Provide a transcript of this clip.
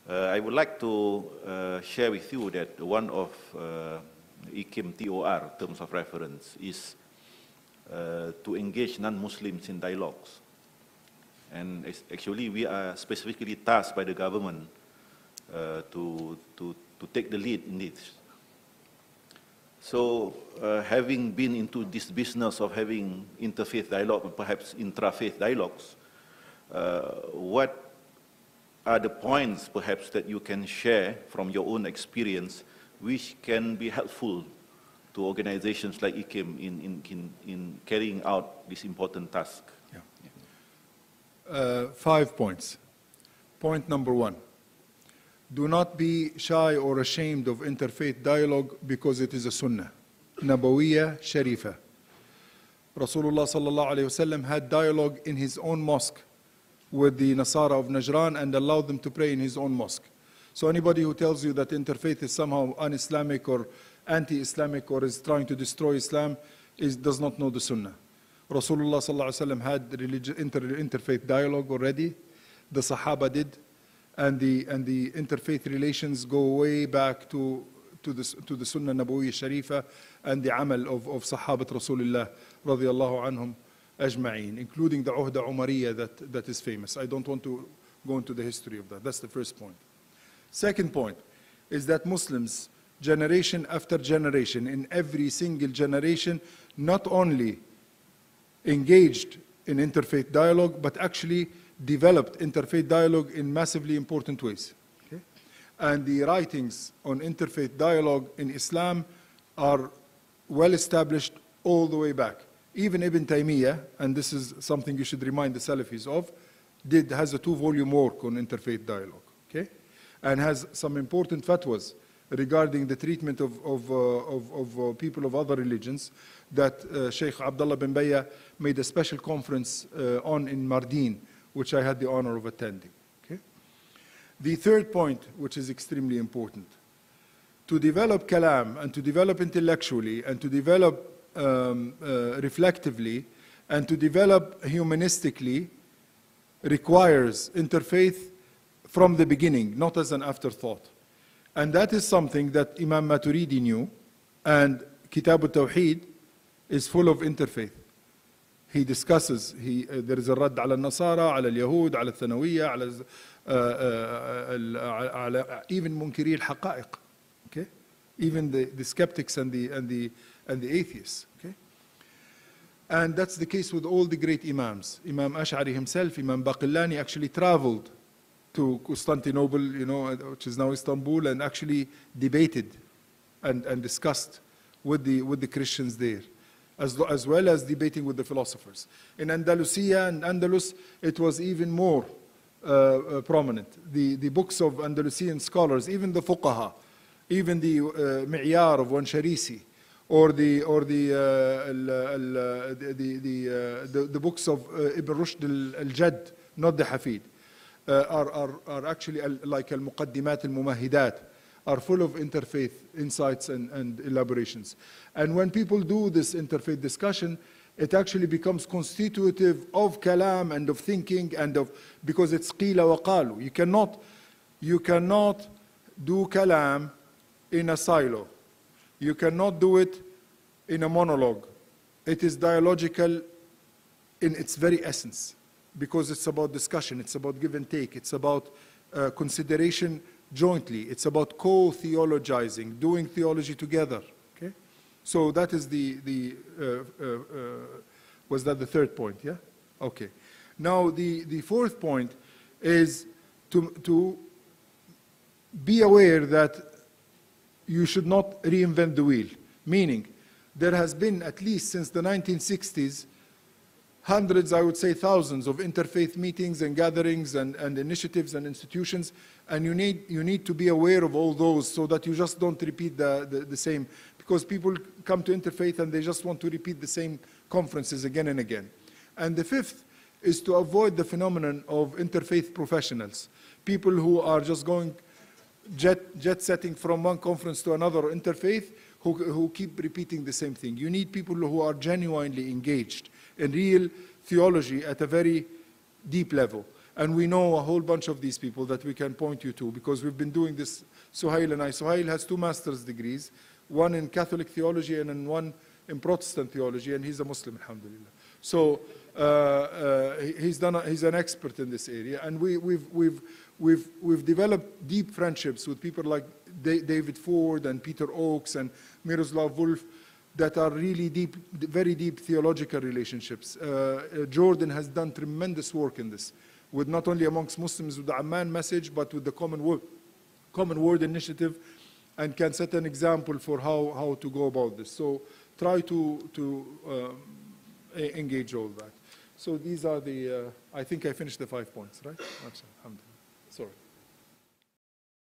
I would like to share with you that one of IKIM TOR, terms of reference, is to engage non-Muslims in dialogues. And actually, we are specifically tasked by the government to take the lead in this. So, having been into this business of having interfaith dialogue, perhaps intrafaith dialogues, what are the points perhaps that you can share from your own experience which can be helpful to organizations like IKIM in carrying out this important task? Yeah. 5 points. Point number 1, do not be shy or ashamed of interfaith dialogue because it is a sunnah, Nabawiyya Sharifa. Rasulullah sallallahu alayhi wasallam had dialogue in his own mosque with the Nasara of Najran and allowed them to pray in his own mosque. So anybody who tells you that interfaith is somehow un-Islamic or anti-Islamic or is trying to destroy Islam does not know the Sunnah. Rasulullah sallallahu alaihi wasallam had interfaith dialogue already. The Sahaba did, and the interfaith relations go way back to the Sunnah Nabawiyya Sharifa and the amal of Sahabat Rasulullah radiyallahu anhum ajma'een, including the Uhda Umariyya that is famous. I don't want to go into the history of that. That's the first point. Second point is that Muslims, generation after generation, in every single generation, not only engaged in interfaith dialogue, but actually developed interfaith dialogue in massively important ways. Okay? And the writings on interfaith dialogue in Islam are well established all the way back. Even Ibn Taymiyyah, and this is something you should remind the Salafis of, has a 2-volume work on interfaith dialogue, okay? And has some important fatwas regarding the treatment of people of other religions that Sheikh Abdullah bin Bayya made a special conference on in Mardin, which I had the honor of attending, okay? The third point, which is extremely important, to develop kalam and to develop intellectually and to develop reflectively and to develop humanistically requires interfaith from the beginning, not as an afterthought. And that is something that Imam Maturidi knew, and Kitab al-Tawheed is full of interfaith. He discusses, there is a radd ala al-Nasara, ala al-Yahud, ala al-Thanawiyya, ala even munkiri al-Haqa'iq, okay? Even the skeptics and the atheists, okay? And that's the case with all the great Imams. Imam Ash'ari himself, Imam Baqillani, actually traveled to Constantinople, you know, which is now Istanbul, and actually debated and discussed with the Christians there, as well as debating with the philosophers. In Andalusia and Andalus, it was even more prominent. The books of Andalusian scholars, even the fuqaha, even the Mi'yar of Wansharisi, or the books of Ibn Rushd al-Jadd, not the Hafid, are actually like al-Muqaddimat al-Mumahidat, are full of interfaith insights and elaborations. And when people do this interfaith discussion, it actually becomes constitutive of kalam and of thinking and of, because it's qila wa qalu. You cannot do kalam in a silo. You cannot do it in a monologue. It is dialogical in its very essence, because it's about discussion, it's about give and take, it's about consideration jointly, it's about co-theologizing, doing theology together, okay? So that is was that the third point, yeah? Okay. Now the fourth point is to be aware that you should not reinvent the wheel, meaning there has been, at least since the 1960s, hundreds, I would say thousands of interfaith meetings and gatherings and initiatives and institutions, and you need to be aware of all those so that you just don't repeat the same, because people come to interfaith and they just want to repeat the same conferences again and again. And the fifth is to avoid the phenomenon of interfaith professionals, people who are just going jet setting from one conference to another interfaith, who keep repeating the same thing. You need people who are genuinely engaged in real theology at a very deep level. And we know a whole bunch of these people that we can point you to because we've been doing this, Suhail and I. Suhail has 2 master's degrees, one in Catholic theology and one in Protestant theology, and he's a Muslim, alhamdulillah. So he's an expert in this area, and we've developed deep friendships with people like David Ford and Peter Oakes and Miroslav Volf that are really deep, very deep theological relationships. Jordan has done tremendous work in this, with not only amongst Muslims with the Amman message, but with the Common Word Initiative, and can set an example for how to go about this. So try to engage all that. So these are the, I think I finished the 5 points, right? Alhamdulillah. Sorry.